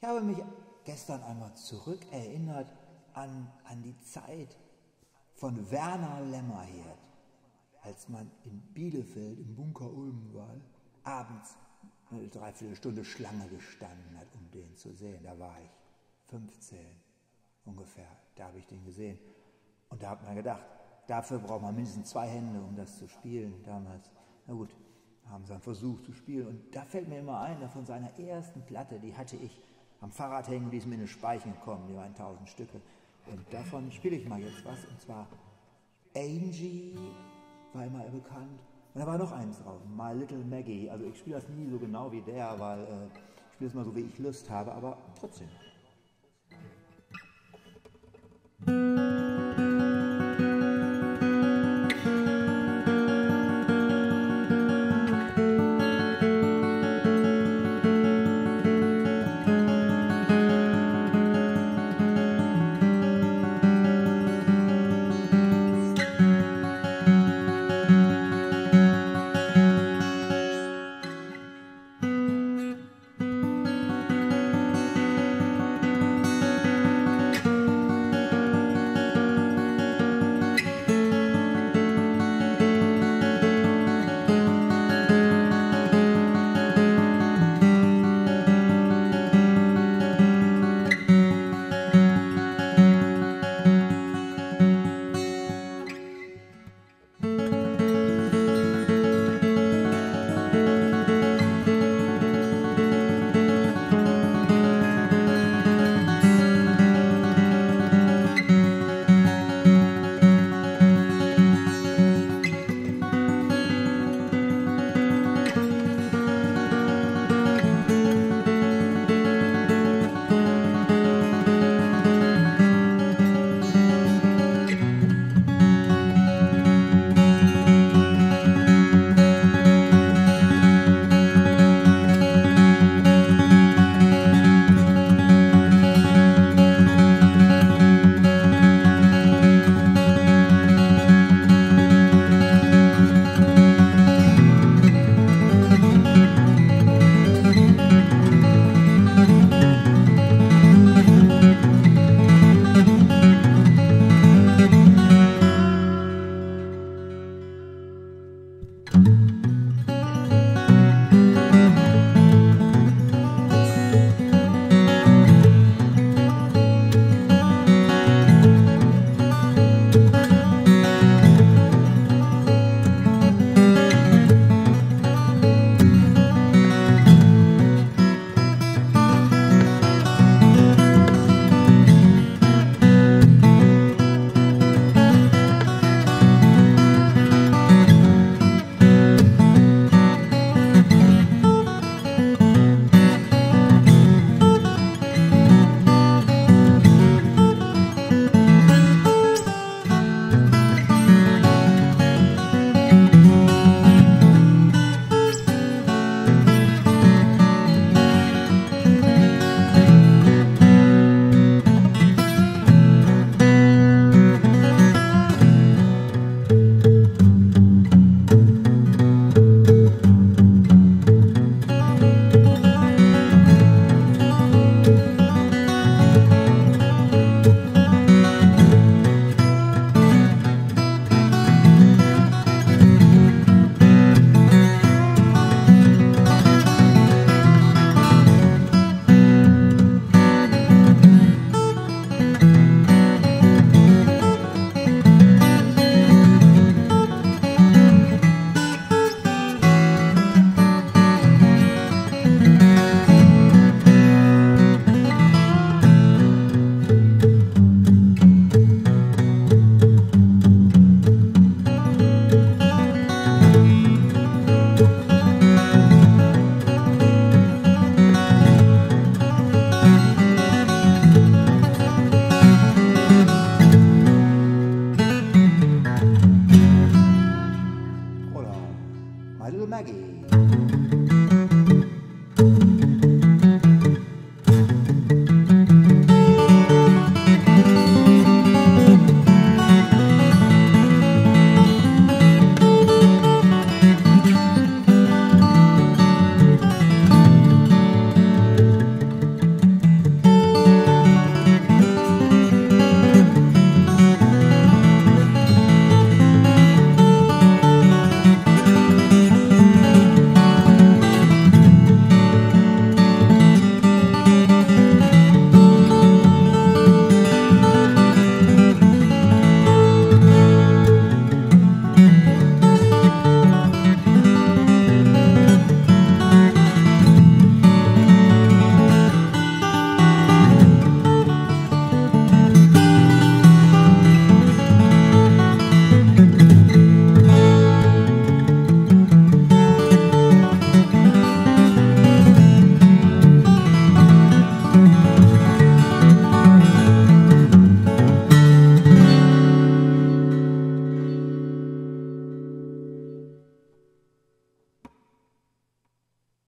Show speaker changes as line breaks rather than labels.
Ich habe mich gestern einmal zurückerinnert an die Zeit von Werner Lämmerhirt, als man in Bielefeld im Bunker Ulmenwald abends eine Dreiviertelstunde Schlange gestanden hat, um den zu sehen. Da war ich 15 ungefähr, da habe ich den gesehen. Und da hat man gedacht, dafür braucht man mindestens 2 Hände, um das zu spielen damals. Na gut, haben sie dann versucht zu spielen. Und da fällt mir immer ein, von seiner ersten Platte, die hatte ich am Fahrrad hängen, die ist mir in den Speichen gekommen, die waren 1000 Stücke. Und davon spiele ich mal jetzt was, und zwar Angie war immer bekannt. Und da war noch eins drauf, My Little Maggie. Also ich spiele das nie so genau wie der, weil ich spiele es mal so, wie ich Lust habe, aber trotzdem.